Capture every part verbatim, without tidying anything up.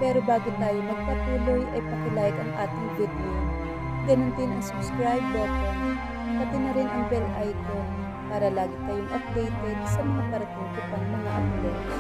Pero bago tayo magpatuloy ay pakilike ang ating video. Ganun din ang subscribe button, pati na rin ang bell icon para lagi tayong updated sa mga parating ko pang mga uploads.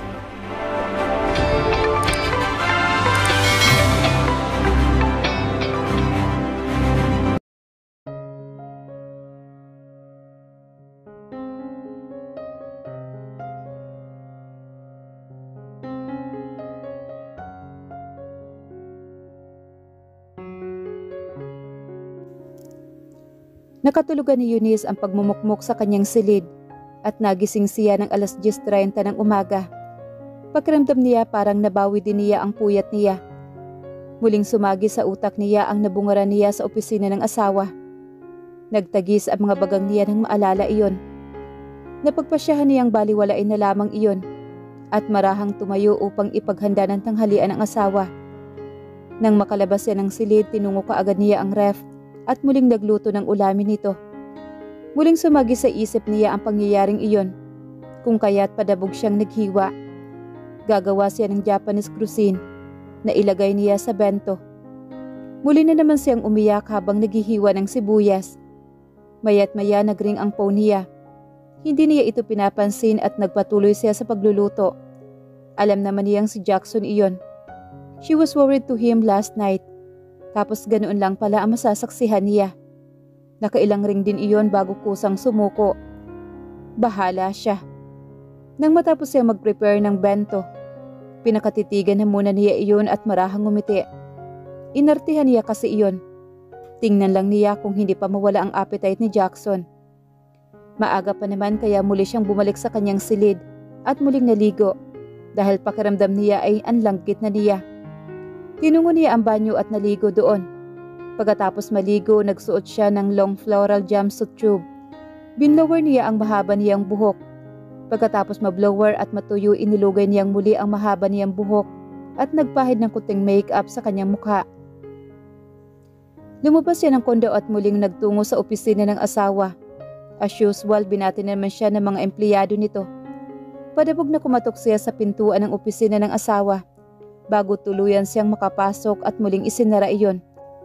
Nakatulugan ni Eunice ang pagmumukmok sa kanyang silid at nagising siya ng alas diyes trenta ng umaga. Pakiramdam niya parang nabawi din niya ang puyat niya. Muling sumagi sa utak niya ang nabungaran niya sa opisina ng asawa. Nagtagis ang mga bagang niya nang maalala iyon. Napagpasyahan niyang baliwalain na lamang iyon at marahang tumayo upang ipaghanda ng tanghalian ang asawa. Nang makalabas siya ng silid, tinungo kaagad niya ang ref at muling nagluto ng ulamin nito. Muling sumagi sa isip niya ang pangyayaring iyon, kung kaya't padabog siyang naghiwa. Gagawa siya ng Japanese cuisine na ilagay niya sa bento. Muli na naman siyang umiyak habang naghihiwa ng sibuyas. Maya't maya nagring ang phone niya. Hindi niya ito pinapansin at nagpatuloy siya sa pagluluto. Alam naman niyang si Jackson iyon. She was worried to him last night. Tapos ganoon lang pala ang masasaksihan niya. Nakailang ring din iyon bago kusang sumuko. Bahala siya. Nang matapos siya mag-prepare ng bento, pinakatitigan na muna niya iyon at marahang ngumiti. Inartihan niya kasi iyon. Tingnan lang niya kung hindi pa mawala ang appetite ni Jackson. Maaga pa naman kaya muli siyang bumalik sa kanyang silid at muling naligo dahil pakiramdam niya ay anlanggit na niya. Tinungo niya ang banyo at naligo doon. Pagkatapos maligo, nagsuot siya ng long floral jumpsuit tube. Binlower niya ang mahaba niyang buhok. Pagkatapos mablower at matuyo, inilugay niyang muli ang mahaba niyang buhok at nagpahid ng kunting makeup sa kanyang mukha. Lumabas siya ng kondo at muling nagtungo sa opisina ng asawa. As usual, binati naman siya ng mga empleyado nito. Padabog na kumatok siya sa pintuan ng opisina ng asawa bago tuluyan siyang makapasok at muling isinara iyon.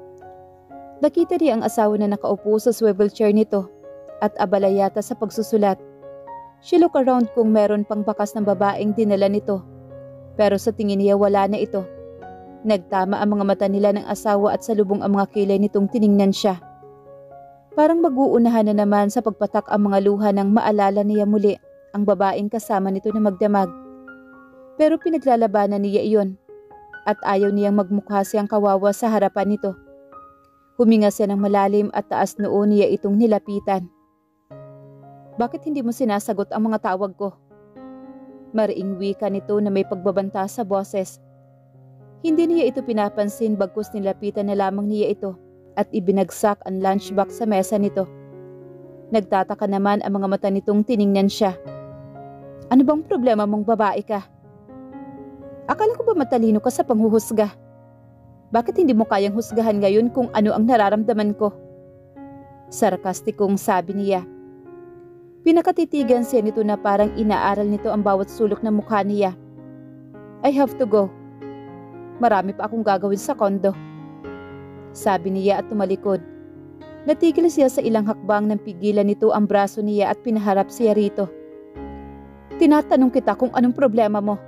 Nakita niya ang asawa na nakaupo sa swivel chair nito at abala yata sa pagsusulat. She looked around kung meron pang bakas ng babaeng dinala nito, pero sa tingin niya wala na ito. Nagtama ang mga mata nila ng asawa at salubong ang mga kilay nitong tiningnan siya. Parang mag-uunahan na naman sa pagpatak ang mga luha nang maalala niya muli ang babaeng kasama nito na magdamag. Pero pinaglalabanan niya iyon at ayaw niyang magmukha siyang kawawa sa harapan nito. Huminga siya ng malalim at taas noo niya itong nilapitan. Bakit hindi mo sinasagot ang mga tawag ko? Mariing wika nito na may pagbabanta sa boses. Hindi niya ito pinapansin bagkus nilapitan na lamang niya ito at ibinagsak ang lunchbox sa mesa nito. Nagtataka naman ang mga mata nitong tiningnan siya. Ano bang problema mong babae ka? Akala ko ba matalino ka sa panghuhusga? Bakit hindi mo kayang husgahan ngayon kung ano ang nararamdaman ko? Sarkastikong sabi niya. Pinakatitigan siya nito na parang inaaral nito ang bawat sulok ng mukha niya. I have to go. Marami pa akong gagawin sa kondo. Sabi niya at tumalikod. Natigil siya sa ilang hakbang nang pigilan nito ang braso niya at pinaharap siya rito. Tinatanong kita kung anong problema mo.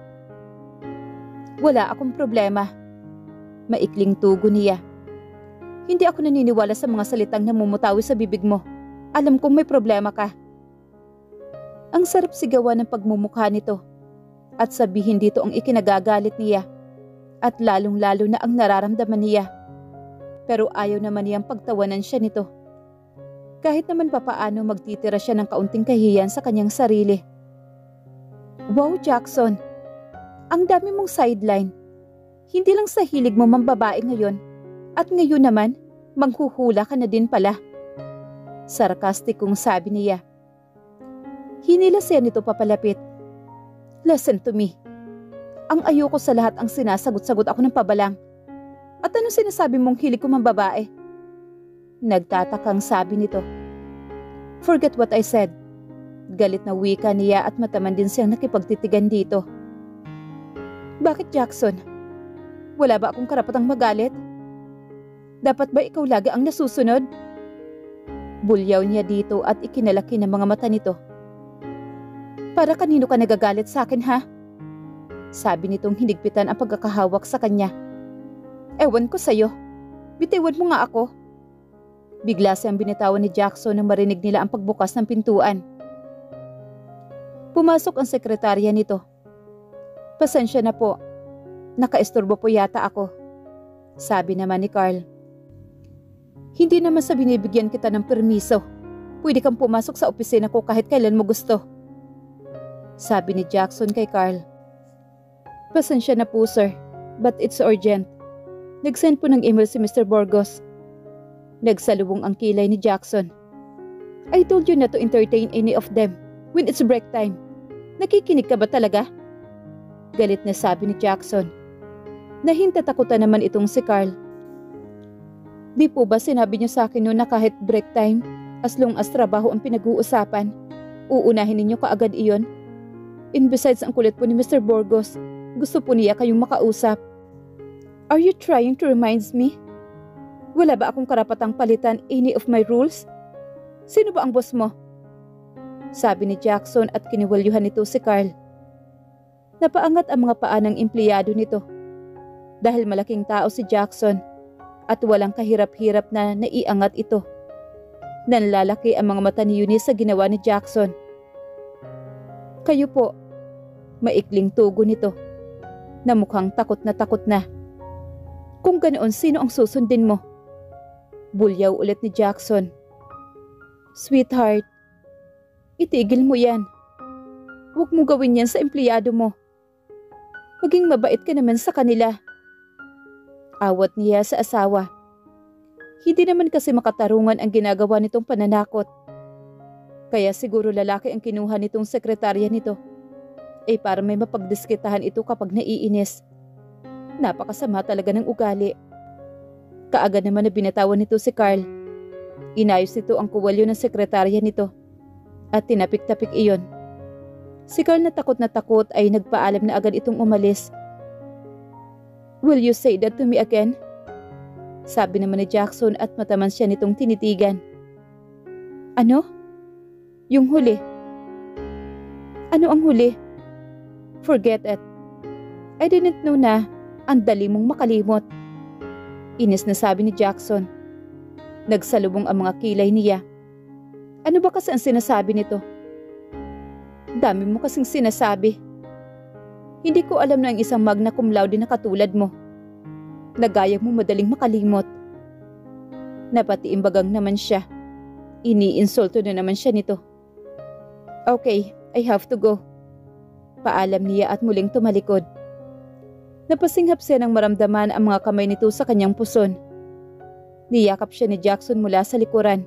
Wala akong problema. Maikling tugo niya. Hindi ako naniniwala sa mga salitang namumutawi sa bibig mo. Alam kong may problema ka. Ang sarap sigawan ng pagmumukha nito. At sabihin dito ang ikinagagalit niya. At lalong-lalo na ang nararamdaman niya. Pero ayaw naman niyang pagtawanan siya nito. Kahit naman papaano magtitira siya ng kaunting kahiyan sa kanyang sarili. Wow, Jackson! Ang dami mong sideline. Hindi lang sa hilig mo mambabae ngayon. At ngayon naman, manghuhula ka na din pala. Sarkastikong sabi niya. Hinila siya nito papalapit. Listen to me. Ang ayoko sa lahat ang sinasagot-sagot ako ng pabalang. At ano sinasabi mong hilig ko mambabae? Nagtatakang sabi nito. Forget what I said. Galit na wika niya at mataman din siyang nakipagtitigan dito. Bakit, Jackson? Wala ba akong karapatang magalit? Dapat ba ikaw lagi ang nasusunod? Bulyaw niya dito at ikinalaki ng mga mata nito. Para kanino ka nagagalit sa akin, ha? Sabi nitong hinigpitan ang pagkakahawak sa kanya. Ewan ko sa'yo. Bitiwan mo nga ako. Bigla siyang binitawan ni Jackson nang marinig nila ang pagbukas ng pintuan. Pumasok ang sekretarya nito. Pasensya na po. Nakaistorbo po yata ako. Sabi naman ni Carl. Hindi naman sa binibigyan kita ng permiso. Pwede kang pumasok sa opisina ko kahit kailan mo gusto. Sabi ni Jackson kay Carl. Pasensya na po sir, but it's urgent. Nag-send po ng email si Mister Burgos. Nagsalubong ang kilay ni Jackson. I told you not to entertain any of them when it's break time. Nakikinig ka ba talaga? Galit na sabi ni Jackson. Nahintatakutan naman itong si Carl. Di po ba sinabi niyo sa akin noon na kahit break time, as long as trabaho ang pinag-uusapan, uunahin ninyo kaagad iyon? And besides, ang kulit po ni Mister Burgos, gusto po niya kayong makausap. Are you trying to remind me? Wala ba akong karapatang palitan any of my rules? Sino ba ang boss mo? Sabi ni Jackson at kiniwalyuhan nito si Carl. Napaangat ang mga paa ng empleyado nito. Dahil malaking tao si Jackson at walang kahirap-hirap na naiangat ito. Nanlalaki ang mga mata ni Eunice sa ginawa ni Jackson. Kayo po, maikling tugo nito, na mukhang takot na takot na. Kung ganoon, sino ang susundin mo? Bulyaw ulit ni Jackson. Sweetheart, itigil mo yan. Huwag mo gawin yan sa empleyado mo. Maging mabait ka naman sa kanila. Awat niya sa asawa. Hindi naman kasi makatarungan ang ginagawa nitong pananakot. Kaya siguro lalaki ang kinuha nitong sekretarya nito. Eh para may mapagdiskitahan ito kapag naiinis. Napakasama talaga ng ugali. Kaagad naman na binatawan nito si Carl. Inayos nito ang kuwalyo ng sekretarya nito. At tinapik-tapik iyon. Si Carl na takot na takot ay nagpaalam na agad itong umalis. Will you say that to me again? Sabi naman ni Jackson at mataman siya nitong tinitigan. Ano? Yung huli. Ano ang huli? Forget it. I didn't know na ang dali mong makalimot. Inis na sabi ni Jackson. Nagsalubong ang mga kilay niya. Ano ba kasi ang sinasabi nito? Dami mo kasing sinasabi. Hindi ko alam na ang isang magna cum laude na katulad mo. Nagaya mo madaling makalimot. Napatiimbagang naman siya. Iniinsulto na naman siya nito. Okay, I have to go. Paalam niya at muling tumalikod. Napasinghap siya nang maramdaman ang mga kamay nito sa kanyang puson. Niyakap siya ni Jackson mula sa likuran.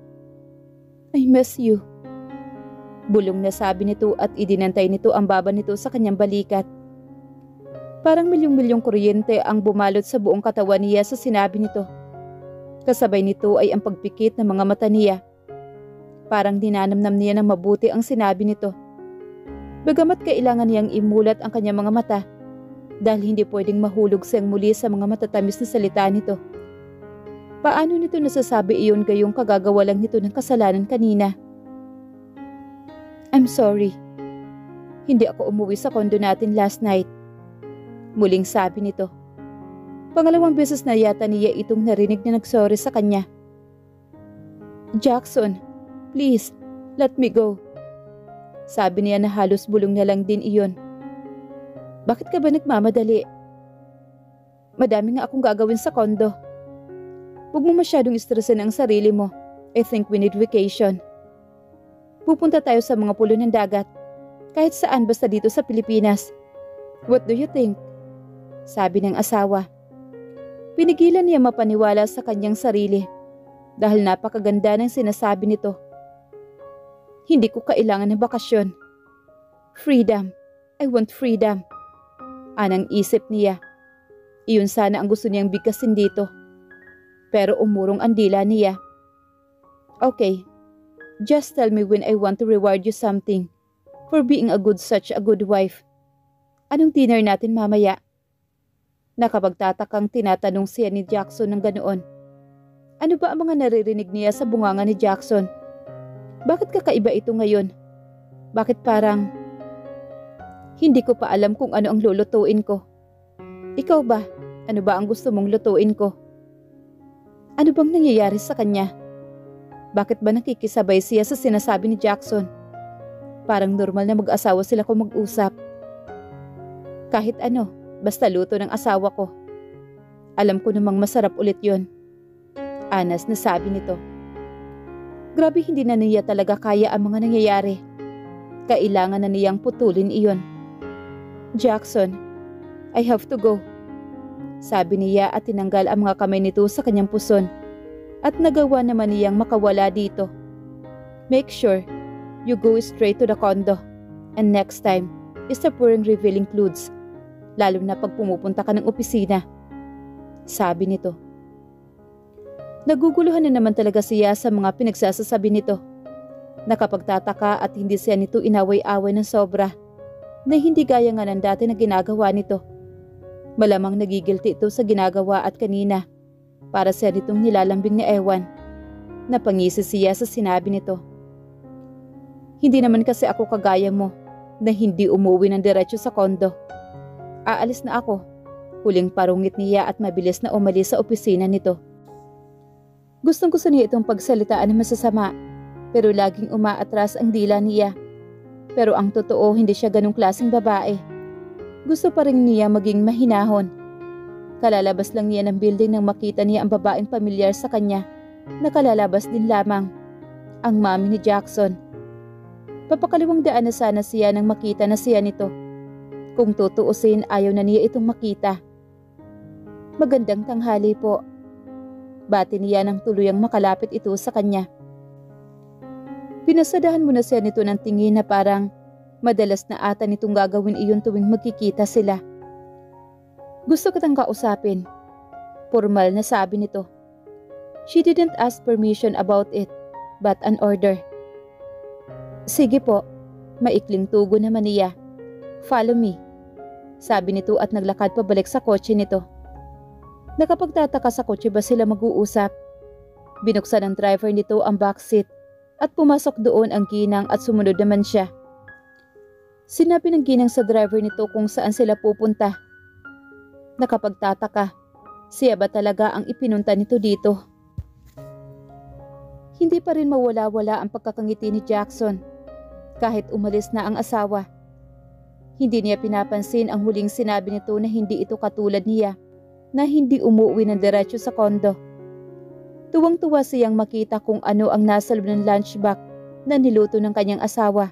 I miss you. Bulong na sabi nito at idinantay nito ang baba nito sa kanyang balikat. Parang milyong-milyong kuryente ang bumalot sa buong katawan niya sa sinabi nito. Kasabay nito ay ang pagpikit ng mga mata niya. Parang dinanamnam niya ng mabuti ang sinabi nito. Bagamat kailangan niyang imulat ang kanyang mga mata dahil hindi pwedeng mahulog siyang muli sa mga matatamis na salita nito. Paano nito nasasabi iyon gayong kagagawa lang nito ng kasalanan kanina? I'm sorry. Hindi ako umuwi sa kondo natin last night. Muling sabi nito. Pangalawang beses na yata niya itong narinig na nagsorry sa kanya. Jackson, please, let me go. Sabi niya na halos bulong na lang din iyon. Bakit ka ba nagmamadali? Madami nga akong gagawin sa kondo. Huwag mo masyadong istresin ang sarili mo. I think we need vacation. Pupunta tayo sa mga pulo ng dagat. Kahit saan basta dito sa Pilipinas. What do you think? Sabi ng asawa. Pinigilan niya mapaniwala sa kanyang sarili dahil napakaganda ng sinasabi nito. Hindi ko kailangan ng bakasyon. Freedom. I want freedom. Anang isip niya. Iyon sana ang gusto niyang bigkasin dito. Pero umurong ang dila niya. Okay. Just tell me when I want to reward you something for being a good such a good wife. Anong dinner natin mamaya? Nakapagtatakang tinatanong siya ni Jackson ng ganoon. Ano ba ang mga naririnig niya sa bunganga ni Jackson? Bakit kakaiba ito ngayon? Bakit parang... Hindi ko pa alam kung ano ang lulutuin ko. Ikaw ba? Ano ba ang gusto mong lutuin ko? Ano bang nangyayari sa kanya? Bakit ba nakikisabay siya sa sinasabi ni Jackson? Parang normal na mag-asawa sila kung mag-usap. Kahit ano, basta luto ng asawa ko. Alam ko namang masarap ulit yon. Anas na sabi nito. Grabe, hindi na niya talaga kaya ang mga nangyayari. Kailangan na niyang putulin iyon. Jackson, I have to go. Sabi niya at tinanggal ang mga kamay nito sa kanyang puson. At nagawa naman niyang makawala dito. Make sure you go straight to the condo. And next time, stop wearing revealing clothes. Lalo na pag pumupunta ka ng opisina. Sabi nito. Naguguluhan na naman talaga siya sa mga pinagsasasabi nito. Nakapagtataka at hindi siya nito inaway-away ng sobra. Na hindi gaya nga ng dati na ginagawa nito. Malamang nagigilty ito sa ginagawa at kanina. Para siya nitong nilalambing ni Ewan. Napangisi siya sa sinabi nito. Hindi naman kasi ako kagaya mo na hindi umuwi ng diretso sa kondo. Aalis na ako. Huling parungit niya at mabilis na umalis sa opisina nito. Gustong gusto niya itong pagsalitaan na masasama, pero laging umaatras ang dila niya. Pero ang totoo, hindi siya ganong klaseng babae. Gusto pa rin niya maging mahinahon. Kalalabas lang niya ng building nang makita niya ang babaeng pamilyar sa kanya, na kalalabas din lamang, ang mami ni Jackson. Papakaliwang daan na sana siya nang makita na siya nito. Kung tutuusin, ayaw na niya itong makita. Magandang tanghali po. Bati niya nang tuluyang makalapit ito sa kanya. Pinasadahan mo na siya nito ng tingin na parang madalas na ata nitong gagawin iyon tuwing magkikita sila. Gusto kitang kausapin. Formal na sabi nito. She didn't ask permission about it, but an order. Sige po, maikling tugo naman niya. Follow me. Sabi nito at naglakad pabalik sa kotse nito. Nakapagtataka sa kotse ba sila mag-uusap? Binuksan ng driver nito ang backseat at pumasok doon ang ginang at sumunod naman siya. Sinabi ng ginang sa driver nito kung saan sila pupunta. Nakapagtataka, siya ba talaga ang ipinunta nito dito? Hindi pa rin mawala-wala ang pagkakangiti ni Jackson kahit umalis na ang asawa. Hindi niya pinapansin ang huling sinabi nito na hindi ito katulad niya, na hindi umuwi ng diretso sa kondo. Tuwang-tuwa siyang makita kung ano ang nasa loob ng lunchbox na niluto ng kanyang asawa.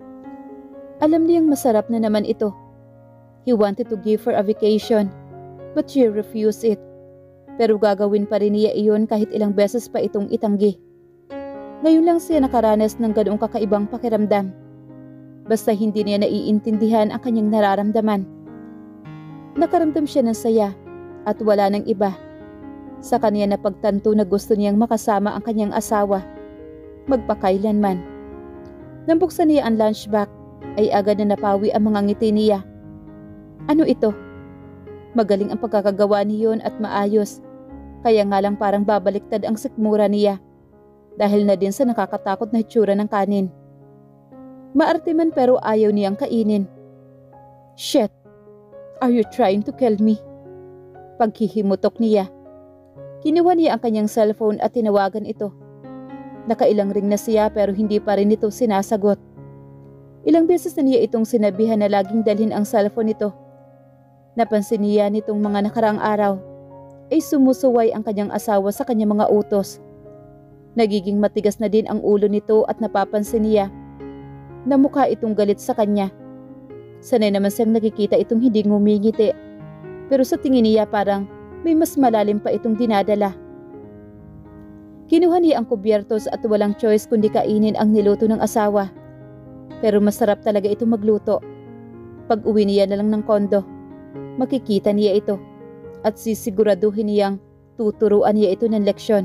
Alam niyang masarap na naman ito. He wanted to give her a vacation, but she refused it. Pero gagawin pa rin niya iyon kahit ilang beses pa itong itanggi. Ngayon lang siya nakaranas ng ganoong kakaibang pakiramdam. Basta hindi niya naiintindihan ang kanyang nararamdaman. Nakaramdam siya ng saya at wala nang iba. Sa kanya napagtanto na gusto niyang makasama ang kanyang asawa, magpakailanman. Nang buksan niya ang lunchbox, ay agad na napawi ang mga ngiti niya. Ano ito? Magaling ang pagkakagawa niyon at maayos, kaya nga lang parang babaliktad ang sikmura niya, dahil na din sa nakakatakot na itsura ng kanin. Maarte man pero ayaw niyang kainin. Shit! Are you trying to kill me? Paghihimutok niya. Kinuha niya ang kanyang cellphone at tinawagan ito. Nakailang ring na siya pero hindi pa rin ito sinasagot. Ilang beses na niya itong sinabihan na laging dalhin ang cellphone nito. Napansin niya nitong mga nakaraang araw ay sumusuway ang kanyang asawa sa kanyang mga utos. Nagiging matigas na din ang ulo nito at napapansin niya na mukha itong galit sa kanya. Sanay naman siyang nakikita itong hindi ngumingiti, pero sa tingin niya parang may mas malalim pa itong dinadala. Kinuha niya ang kubyertos at walang choice kundi kainin ang niluto ng asawa. Pero masarap talaga ito magluto. Pag uwi niya na lang ng kondo, makikita niya ito at sisiguraduhin niyang tuturuan niya ito ng leksyon.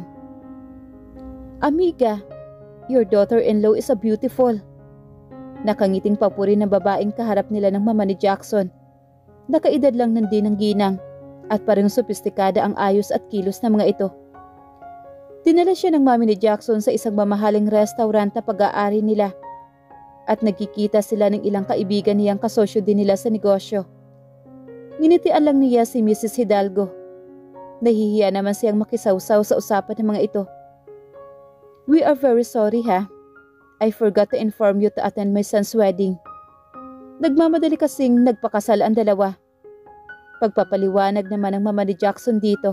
Amiga, your daughter-in-law is a beautiful. Nakangiting papuri ng babaeng kaharap nila ng mama ni Jackson. Nakaedad lang ng din ng ginang At parang sopistikada ang ayos at kilos ng mga ito. Dinala siya ng mami ni Jackson sa isang mamahaling restaurant na pag-aari nila. At nagkikita sila ng ilang kaibigan niyang kasosyo din nila sa negosyo. Nginitian lang niya si Missus Hidalgo. Nahihiya naman siyang makisawsaw sa usapan ng mga ito. "We are very sorry ha. I forgot to inform you to attend my son's wedding." Nagmamadali kasing nagpakasal ang dalawa. Pagpapaliwanag naman ng mama ni Jackson dito.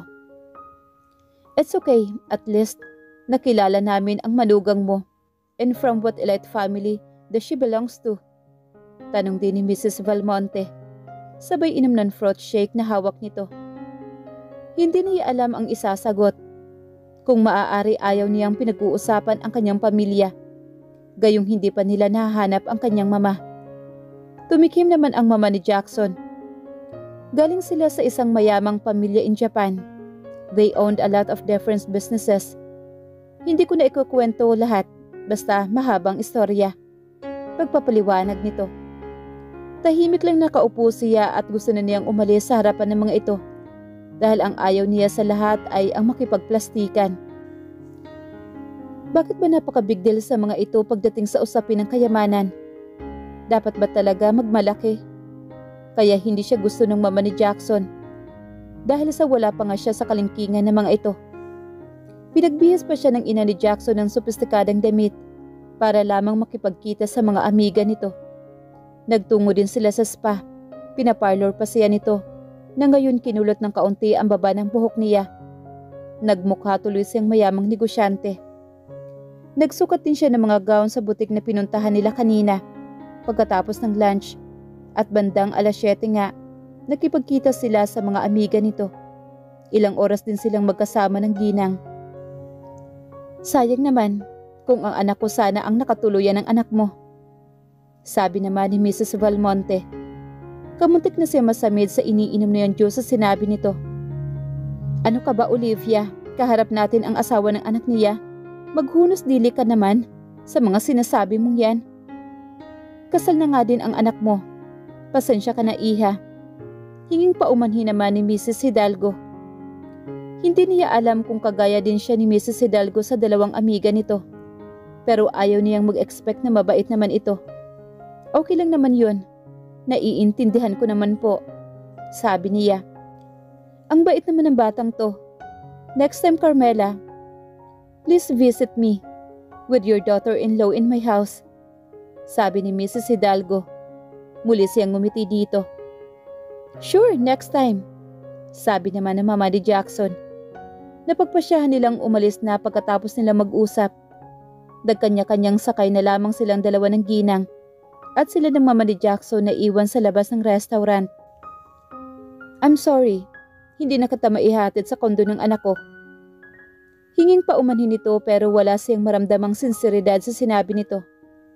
"It's okay, at least nakilala namin ang manugang mo. And from what elite family does she belongs to?" Tanong din ni Missus Valmonte. Sabay inom ng fruit shake na hawak nito. Hindi niya alam ang isasagot. Kung maaari ayaw niyang pinag-uusapan ang kanyang pamilya. Gayong hindi pa nila nahanap ang kanyang mama. Tumikim naman ang mama ni Jackson. Galing sila sa isang mayamang pamilya in Japan. They owned a lot of different businesses. Hindi ko na ikukwento lahat, basta mahabang istorya. Pagpapaliwanag nito. Tahimik lang nakaupo siya at gusto na niyang umalis sa harapan ng mga ito. Dahil ang ayaw niya sa lahat ay ang makipagplastikan. Bakit ba napaka-big deal sa mga ito pagdating sa usapin ng kayamanan? Dapat ba talaga magmalaki? Kaya hindi siya gusto ng mama ni Jackson. Dahil sa wala pa nga siya sa kalingkingan ng mga ito. Pinagbihis pa siya ng ina ni Jackson ng sopistikadang damit para lamang makipagkita sa mga amiga nito. Nagtungo din sila sa spa. Pinaparlor pa siya nito na ngayon kinulot ng kaunti ang baba ng buhok niya. Nagmukha tuloy siyang mayamang negosyante. Nagsukat din siya ng mga gown sa butik na pinuntahan nila kanina pagkatapos ng lunch at bandang alas siyete nga. Nakipagkita sila sa mga amiga nito. Ilang oras din silang magkasama ng ginang. "Sayang naman kung ang anak ko sana ang nakatuluyan ng anak mo," sabi naman ni Missus Valmonte. Kamuntik na siya masamid sa iniinom na yung Diyos sa sinabi nito. "Ano ka ba, Olivia? Kaharap natin ang asawa ng anak niya. Maghunos dili ka naman sa mga sinasabi mong yan. Kasal na nga din ang anak mo. Pasensya ka na, iha." Hinging paumanhin naman ni Missus Hidalgo. Hindi niya alam kung kagaya din siya ni Missus Hidalgo sa dalawang amiga nito. Pero ayaw niyang mag-expect na mabait naman ito. "Okay lang naman yun. Naiintindihan ko naman po," sabi niya. "Ang bait naman ng batang to. Next time, Carmela, please visit me with your daughter-in-law in my house," sabi ni Missus Hidalgo. Muli siyang ngumiti dito. "Sure, next time," sabi naman ng mama ni Jackson. Napagpasyahan nilang umalis na pagkatapos nilang mag-usap. Nagkanya-kanyang sakay na lamang silang dalawa ng ginang at sila ng mama ni Jackson na iwan sa labas ng restaurant. "I'm sorry, hindi na kita maihatid sa kondo ng anak ko." Hinging pa umanhin nito pero wala siyang maramdamang sinseridad sa sinabi nito.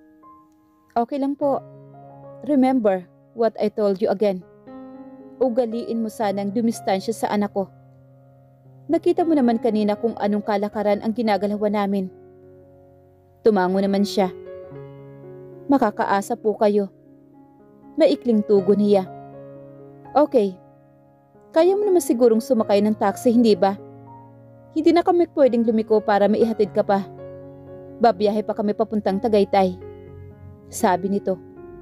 "Okay lang po. Remember what I told you again. Ugaliin mo sanang dumistansya sa anak ko. Nakita mo naman kanina kung anong kalakaran ang ginagalawan namin." Tumango naman siya. "Makakaasa po kayo." Maikling tugo niya. "Okay. Kaya mo naman sigurong sumakay ng taxi, hindi ba? Hindi na kami pwedeng lumiko para maihatid ka pa. Babiyahe pa kami papuntang Tagaytay," sabi nito.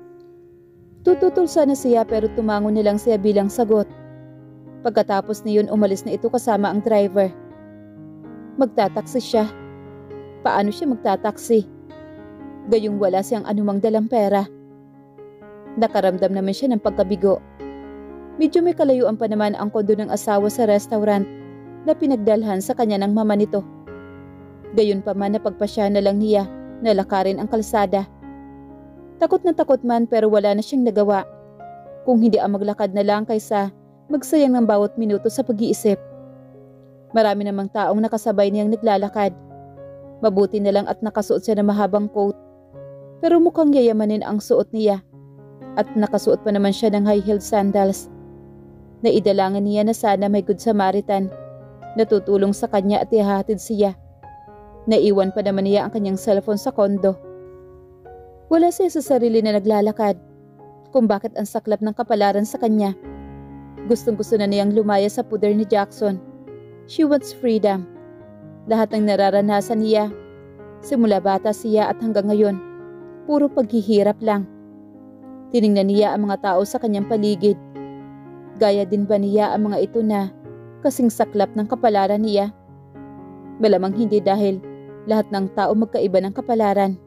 Tututol sana siya pero tumango na lang siya bilang sagot. Pagkatapos niyon umalis na ito kasama ang driver. Magtataksi siya. Paano siya magtataksi? Gayong wala siyang anumang dalang pera. Nakaramdam naman siya ng pagkabigo. Medyo may kalayuan pa naman ang kondo ng asawa sa restaurant na pinagdalhan sa kanya ng mama nito. Gayon pa man napagpasya na lang niya na lakarin ang kalsada. Takot na takot man pero wala na siyang nagawa. Kung hindi ang maglakad na lang kaysa magsayang ng bawat minuto sa pag-iisip. Marami namang taong nakasabay niyang naglalakad. Mabuti na lang at nakasuot siya ng mahabang coat. Pero mukhang yayamanin ang suot niya. At nakasuot pa naman siya ng high-heeled sandals. Naidalangan niya na sana may good Samaritan na tutulong sa kanya at ihahatid siya. Naiwan pa naman niya ang kanyang cellphone sa kondo. Wala siya sa sarili na naglalakad, kung bakit ang saklap ng kapalaran sa kanya. Gustong-gusto na niyang lumaya sa puder ni Jackson. She wants freedom. Lahat ng nararanasan niya, simula bata siya at hanggang ngayon, puro paghihirap lang. Tiningnan niya ang mga tao sa kanyang paligid. Gaya din ba niya ang mga ito na kasing saklap ng kapalaran niya? Malamang hindi dahil lahat ng tao magkaiba ng kapalaran.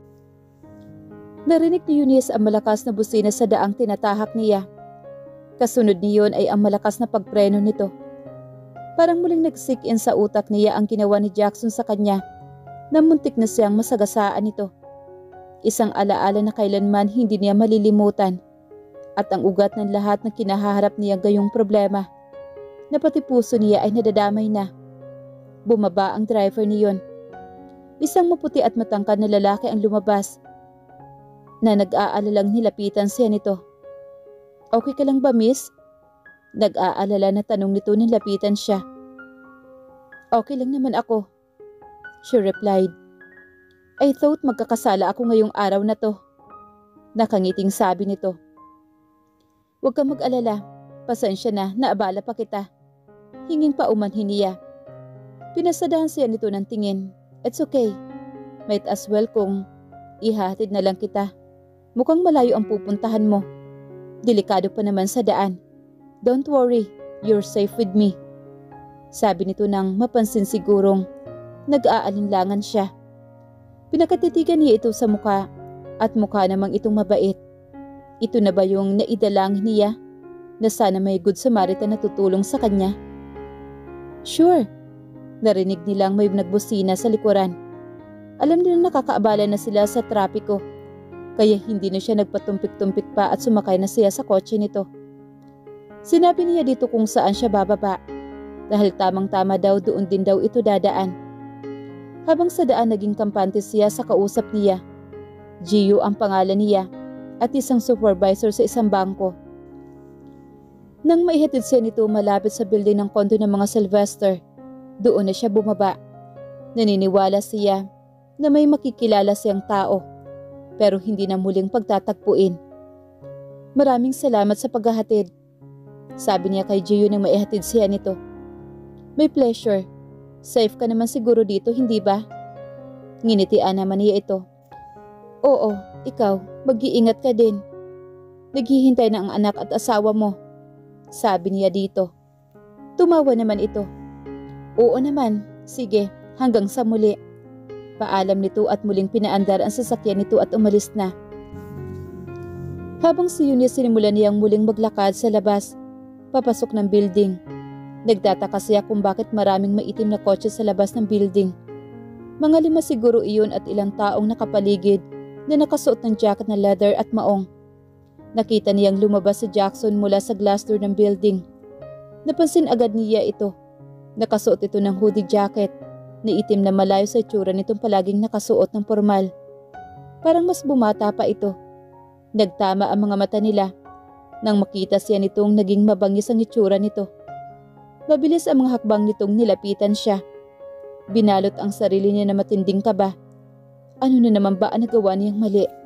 Narinig ni Eunice ang malakas na busina sa daang tinatahak niya. Kasunod niyon ay ang malakas na pagpreno nito. Parang muling nag-sink in sa utak niya ang ginawa ni Jackson sa kanya na muntik na siyang masagasaan nito. Isang alaala na kailanman hindi niya malilimutan at ang ugat ng lahat ng kinahaharap niya gayong problema na pati puso niya ay nadadamay na. Bumaba ang driver niyon. Isang maputi at matangkad na lalaki ang lumabas na nag-aalalang nilapitan siya nito. Okay ka lang ba, miss? Nag-aalala na tanong nito nang lapitan siya. Okay lang naman ako, she replied. I thought magkakasala ako ngayong araw na to. Nakangiting sabi nito. Huwag kang mag-alala, pasensya na, naabala pa kita. Hinging paumanhin niya. Pinasadahan siya nito ng tingin. It's okay. Might as well kung ihatid na lang kita. Mukhang malayo ang pupuntahan mo. Delikado pa naman sa daan. Don't worry, you're safe with me. Sabi nito nang mapansin sigurong nag-aalinlangan siya. Pinakatitigan niya ito sa mukha at mukha namang itong mabait. Ito na ba yung naidalangin niya na sana may good Samaritan na tutulong sa kanya? Sure. Narinig nilang may nagbusina sa likuran. Alam nila nakakaabala na sila sa trapiko, kaya hindi na siya nagpatumpik-tumpik pa at sumakay na siya sa kotse nito. Sinabi niya dito kung saan siya bababa, dahil tamang-tama daw doon din daw ito dadaan. Habang sa daan naging kampante siya sa kausap niya. Gio ang pangalan niya at isang supervisor sa isang bangko. Nang maihatid siya nito malapit sa building ng kondo ng mga Sylvester, doon na siya bumaba. Naniniwala siya na may makikilala siyang tao, pero hindi na muling pagtatagpuin. Maraming salamat sa paghahatid, sabi niya kay Gio nang maihatid siya nito. May pleasure. Safe ka naman siguro dito, hindi ba? Nginitian naman niya ito. Oo, ikaw, mag-iingat ka din. Naghihintay na ang anak at asawa mo, sabi niya dito. Tumawa naman ito. Oo naman, sige, hanggang sa muli. Paalam nito at muling pinaandar ang sasakyan nito at umalis na. Habang si Eunice sinimulan niyang muling maglakad sa labas, papasok ng building. Nagtataka siya kung bakit maraming maitim na kotse sa labas ng building. Mga lima siguro iyon at ilang taong nakapaligid na nakasuot ng jacket na leather at maong. Nakita niyang lumabas si Jackson mula sa glass door ng building. Napansin agad niya ito. Nakasuot ito ng hoodie jacket na itim na malayo sa itsura nitong palaging nakasuot ng formal. Parang mas bumata pa ito. Nagtama ang mga mata nila nang makita siya nitong naging mabangis ang itsura nito. Mabilis ang mga hakbang nitong nilapitan siya. Binalot ang sarili niya na matinding kaba. Ano na naman ba ang nagawa niyang mali?